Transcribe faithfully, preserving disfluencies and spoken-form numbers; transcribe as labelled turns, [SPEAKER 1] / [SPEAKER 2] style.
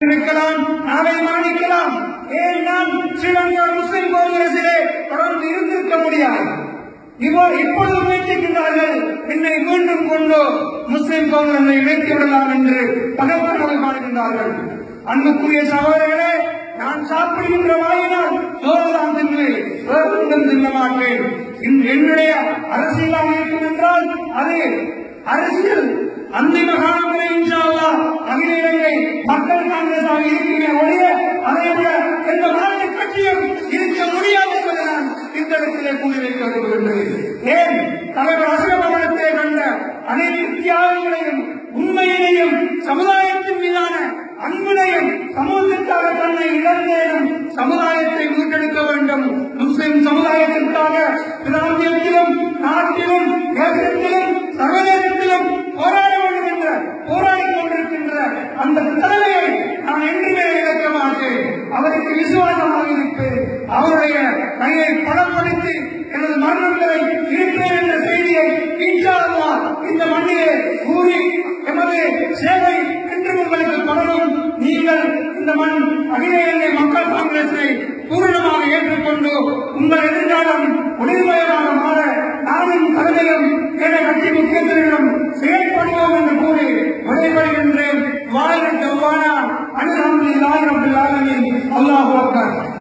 [SPEAKER 1] இருக்கலாம், நாளை மாணிக்கலாம். ஏன் நான் ஸ்ரீலங்கா முஸ்லிம் காங்கிரசிலே தொடர்ந்து இருந்திருக்க முடியாது. இப்பொழுது முயற்சிக்கின்றார்கள், என்னை மீண்டும் கொண்டு முஸ்லிம் காங்கிரஸை இணைத்து விடலாம் என்று பகவர்கள் காணுகின்றார்கள். அன்புக்குரிய சகோதரர்களே, நான் சாப்பிடுகின்ற வாயினால் சோறுதான் தின்வேன், வேறும் தின்ன மாட்டேன். என்னுடைய அரசியலாக இருக்கும் என்றால் அது அரசியல் அந்திம காலங்களை இன்ஷா அல்லாஹ் அகில இலங்கை மக்கள் காங்கிரஸாக இருக்கிற ஒழிய அதை விட எந்த மாநில கட்சியும் இருக்க முடியாது என்பதை நான் இந்த இடத்திலே கூறி வைக்க விரும்புகின்றேன். ஏன் தலைவர் அசோகவனத்தை கண்ட அனைத்து தியாகங்களையும் உண்மையினையும் சமுதாயத்தின் மீதான அன்பினையும் சமூகத்திற்காக தன்னை இழந்தேனும் சமுதாயத்தை மீட்டெடுக்க வேண்டும், முஸ்லிம் சமுதாயத்திற்காக பிராந்தியத்திலும் நாட்டிலும் தேசத்திலும் சர்வதேசத்திலும் போராட வேண்டும் என்ற போராடிக் கொண்டிருக்கின்ற அந்த தலைமையை நான் என்றுமே இழக்க மாட்டேன். அவருக்கு விசுவாசமாக இருப்பேன். அவருடைய கையை பலப்படுத்தி எனது மரணம் வரை இருப்பேன் என்ற செய்தியை இன்ஷா அல்லாஹ் இந்த மண்ணிலே கூறி எமது சேவை என்று உங்களுக்கு தொடரும். நீங்கள் இந்த மண் அகில இலங்கை மக்கள் காங்கிரஸை பூரணமாக ஏற்றுக்கொண்டு உங்கள் எதிர்காலம் ஒளிர்மயமாக மாற நானும் தலைமையும் என கட்சி முக்கியத்திலும் செயல்படுவோம் என்று கூறி விடைபெறுகின்றேன். வாழ்க்கை அல்ஹம்துலில்லாஹி ரப்பில் ஆலமீன். அல்லாஹு அக்பர்.